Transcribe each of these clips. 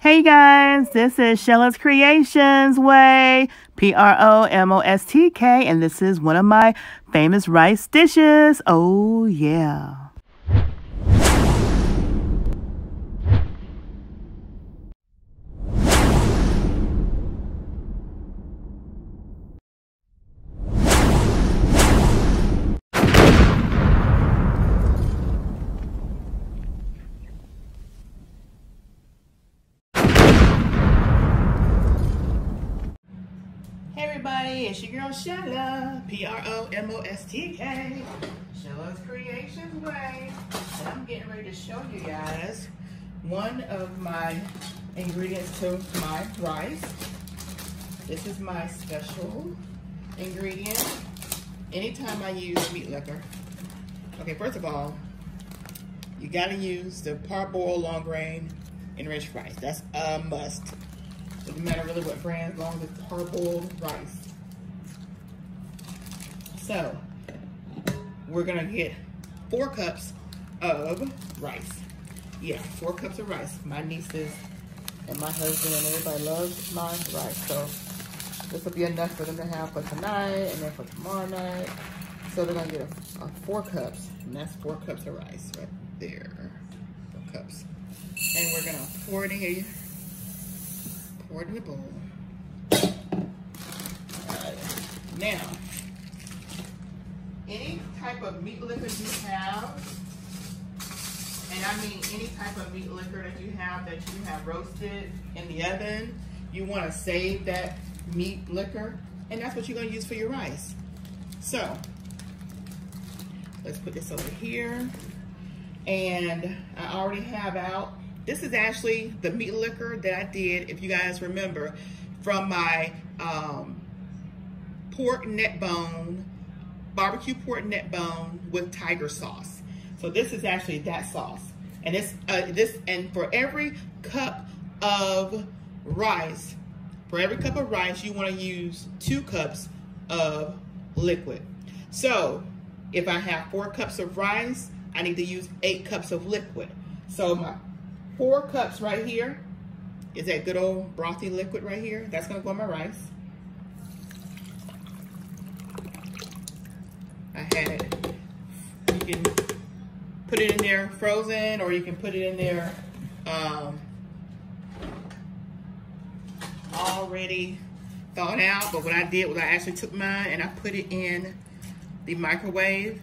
Hey guys, this is Shella's Creations Way, Promostk, and this is one of my famous rice dishes. Oh yeah. Hey everybody, it's your girl Shella, Promostk, Shella's Creations Way, and I'm getting ready to show you guys one of my ingredients to my rice. This is my special ingredient anytime I use meat liquor. Okay, first of all, you gotta use the parboiled long grain enriched rice. That's a must. Doesn't matter really what brand, as long as it's parboiled rice. So, we're gonna get 4 cups of rice. Yeah, 4 cups of rice. My nieces and my husband and everybody loves my rice. So, this will be enough for them to have for tonight and then for tomorrow night. So, they're gonna get a 4 cups, and that's 4 cups of rice right there. 4 cups. And we're gonna pour it in the bowl. Now, any type of meat liquor you have, and I mean any type of meat liquor that you have roasted in the oven, you want to save that meat liquor, and that's what you're going to use for your rice. So, let's put this over here, and I already have out. This is actually the meat liquor that I did, if you guys remember, from my pork neck bone, barbecue pork neck bone with tiger sauce. So this is actually that sauce. And and for every cup of rice, you want to use 2 cups of liquid. So if I have 4 cups of rice, I need to use 8 cups of liquid. So my 4 cups right here is that good old brothy liquid right here. That's gonna go in my rice. I had it. You can put it in there frozen, or you can put it in there already thawed out. But what I did was I actually took mine and I put it in the microwave.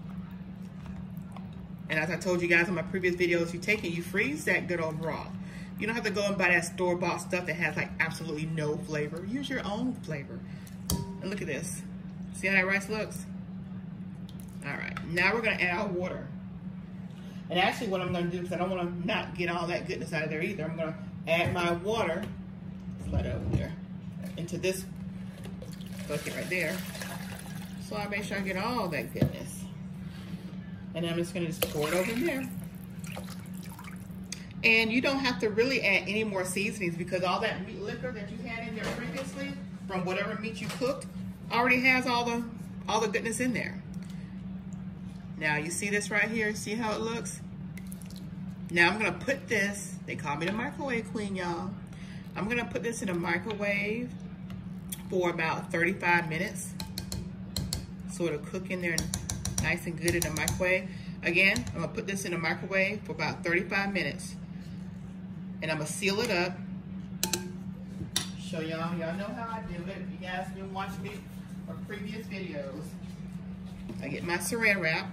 And as I told you guys in my previous videos, you freeze that good old broth. You don't have to go and buy that store-bought stuff that has like absolutely no flavor. Use your own flavor. And look at this. See how that rice looks? All right, now we're gonna add our water. And actually what I'm gonna do, because I don't wanna not get all that goodness out of there either, I'm gonna add my water, slide it over there, into this bucket right there. So I make sure I get all that goodness. And I'm just gonna pour it over in there. And you don't have to really add any more seasonings, because all that meat liquor that you had in there previously from whatever meat you cooked already has all the goodness in there. Now you see this right here, see how it looks? Now I'm gonna put this, they call me the microwave queen, y'all. I'm gonna put this in a microwave for about 35 minutes. So it'll cook in there nice and good in the microwave. Again, I'm gonna put this in the microwave for about 35 minutes. And I'm gonna seal it up. Show y'all know how I do it. If you guys have been watching me for previous videos. I get my saran wrap.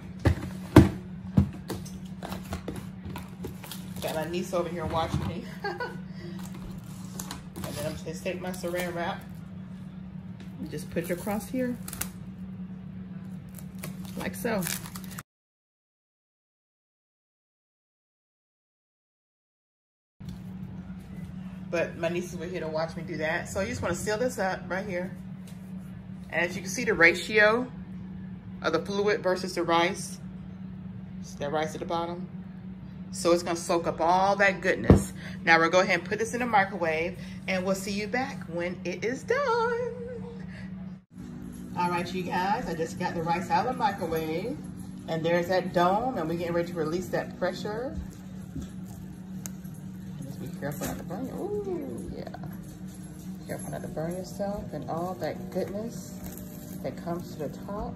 Got my niece over here watching me. And then I'm just gonna take my saran wrap and just put it across here. Like so. But my nieces were here to watch me do that. So you just want to seal this up right here. And as you can see, the ratio of the fluid versus the rice. See that rice at the bottom? So it's going to soak up all that goodness. Now we'll go ahead and put this in the microwave, and we'll see you back when it is done. All right, you guys, I just got the rice out of the microwave, and there's that dome, and we're getting ready to release that pressure. Careful not to burn you. Ooh, yeah. Careful not to burn yourself and all that goodness that comes to the top.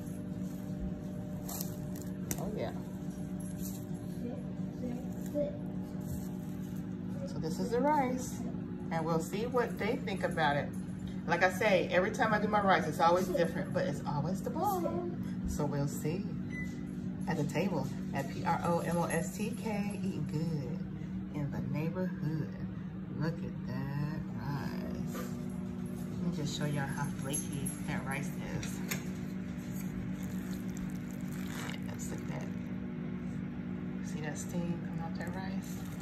Oh yeah. So this is the rice, and we'll see what they think about it. Like I say, every time I do my rice, it's always different, but it's always the bomb. So we'll see at the table at PROMOSTK, eating good in the neighborhood. Look at that rice. Let me just show y'all how flaky that rice is. Yes, look at that. See that steam come out that rice?